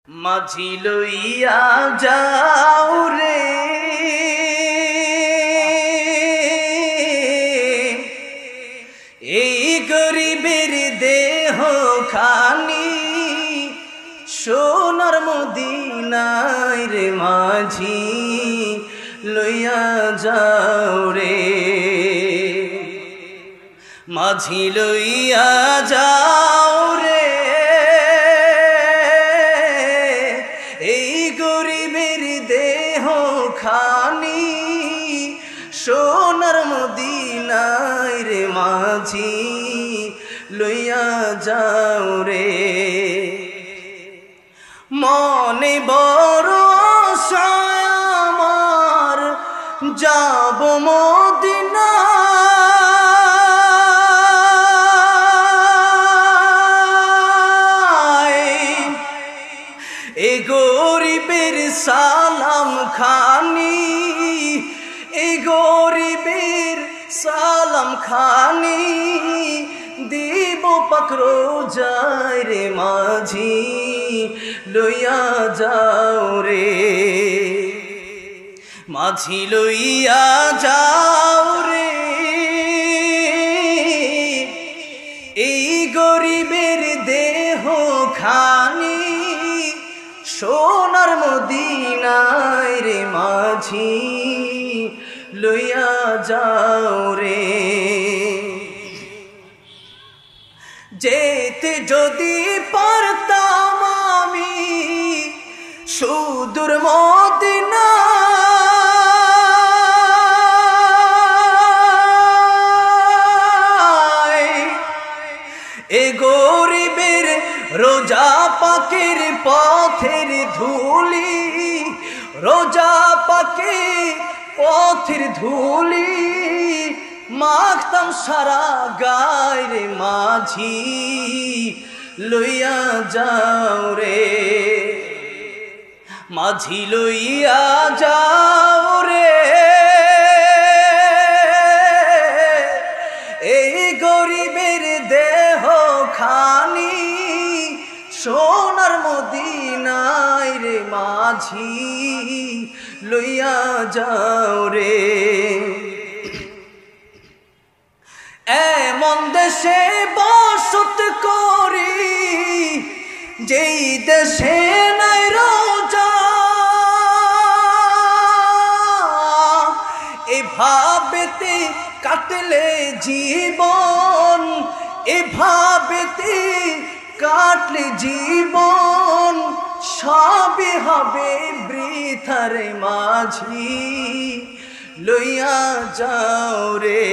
মাঝি লইয়া যাও রে এই গরিবের দেহ খানি সোনার মদিনায় রে মাঝি লইয়া যাও রে মাঝি লইয়া যাও রে এই গরিবের দেহ খানি সোনার মদিনায় রে মাঝি লইয়া যাও রে মনে বড় আশায় আমার যাব মদিনা এ গরিবের সালাম খানি এ গরিবের সালাম খানি দিব পাকড়ো যায় রে মাঝি লইয়া যাও রে মাঝি লইয়া যাও রে এই গরিবের দেহ খানি সোনার মদিনায় রে মাঝি লইয়া যাও রে যেতে যদি পারতাম আমি সুদূর মদিনা এ গরিবের রোজা পাকের পথের ধুলি রোজা পাকে পথের ধুলি মাখতাম সারা গায় রে মাঝি লইয়া যাও রে মাঝি লইয়া যাও রে এই গরিবের দেহ খানি সোনার মদিনায় রে মাঝি লইয়া যাও রে এমন দেশে বসত করি যেই দেশে নাই রোজা এভাবেতে কাটলে জীবন এভাবেতে কাটলে জীবন সবই হবে বৃথারে মাঝি লইয়া যাও রে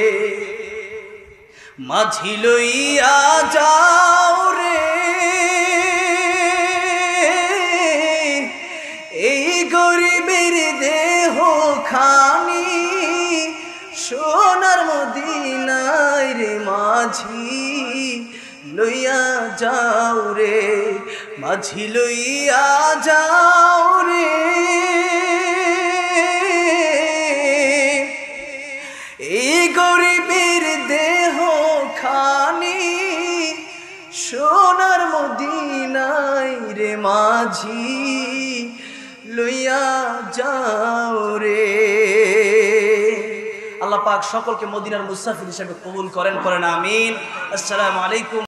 মাঝি লইয়া যাও রে এই গরিবের দেহ খানি সোনার মদিনায় রে মাঝি লইয়া যাও রে মাঝি লইয়া যাও রে এই গরিবের দেহ খানি সোনার মদিনায় রে মাঝি লইয়া যাও রে আল্লাহ পাক সকলকে মদিনার মুসাফির হিসেবে কবুল করেন আমিন। আসসালামু আলাইকুম।